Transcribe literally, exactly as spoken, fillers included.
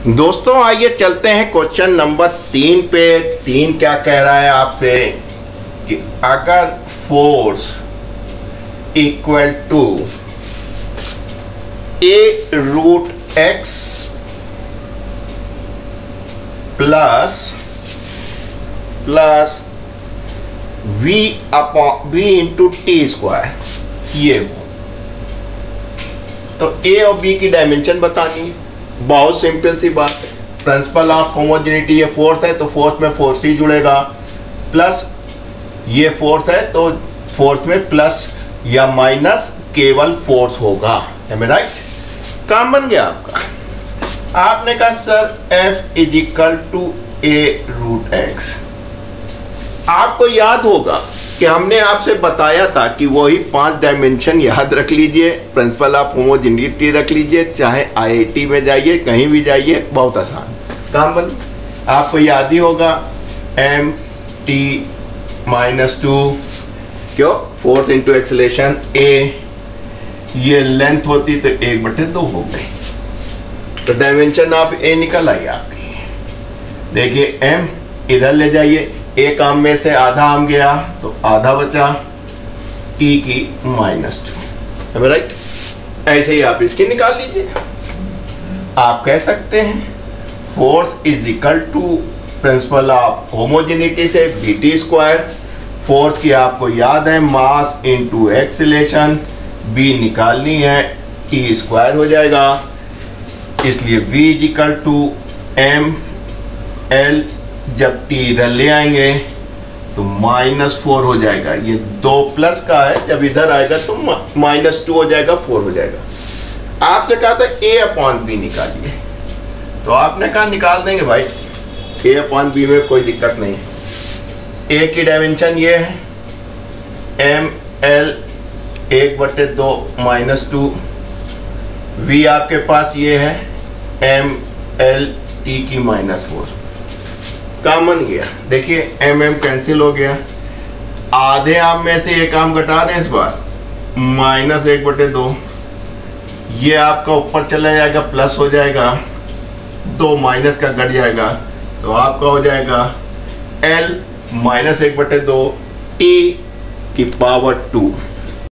दोस्तों आइए चलते हैं क्वेश्चन नंबर तीन पे। तीन क्या कह रहा है आपसे कि अगर force equal to A root x plus plus v upon v into t square ये हो, तो ए और बी की डायमेंशन बतानी है। बहुत सिंपल सी बात है, प्रिंसिपल ऑफ होमोजेनिटी। ये फोर्स है तो फोर्स में फोर्स ही जुड़ेगा, प्लस ये फोर्स है तो फोर्स में प्लस या माइनस केवल फोर्स होगा। है मैं राइट? काम बन गया आपका। आपने कहा sir F is equal to A root x. आपको याद होगा कि हमने आपसे बताया था कि वही पांच डायमेंशन याद रख लीजिए, प्रिंसिपल ऑफ होमोजेनिटी रख लीजिए, चाहे आईआईटी में जाइए कहीं भी जाइए, बहुत आसान काम बन। आपको याद ही होगा एम टी माइनस टू, क्यों फोर्स इंटू एक्सेलेरेशन ए, ये लेंथ होती तो एक बटे दो हो गई, तो डायमेंशन ऑफ ए निकल आई आपकी। देखिए एम इधर ले जाइए, एक आम में से आधा आम गया तो आधा बचा, टी की माइनस टू। है राइट? ऐसे ही आप इसकी निकाल लीजिए। आप कह सकते हैं force is equal to principle of homogeneity से बी टी स्क्वायर। फोर्स की आपको याद है मास इंटू एक्सेलेरेशन, बी निकालनी है, टी स्क्वायर हो जाएगा, इसलिए v is equal to M L. जब t इधर ले आएंगे तो माइनस फोर हो जाएगा। ये दो प्लस का है, जब इधर आएगा तो माइनस टू हो जाएगा, फोर हो जाएगा। आपसे कहा था a अपॉन बी निकालिए, तो आपने कहा निकाल देंगे भाई, a अपॉन बी में कोई दिक्कत नहीं है। a की डायमेंशन ये है एम एल एक बटे दो माइनस टू, v आपके पास ये है एम एल टी की माइनस फोर। काम बन गया। देखिए एम एम कैंसिल हो गया, आधे आम में से एक आम घटा दें इस बार, माइनस एक बटे दो, ये आपका ऊपर चला जाएगा प्लस हो जाएगा, दो माइनस का घट जाएगा तो आपका हो जाएगा एल माइनस एक बटे दो टी की पावर टू।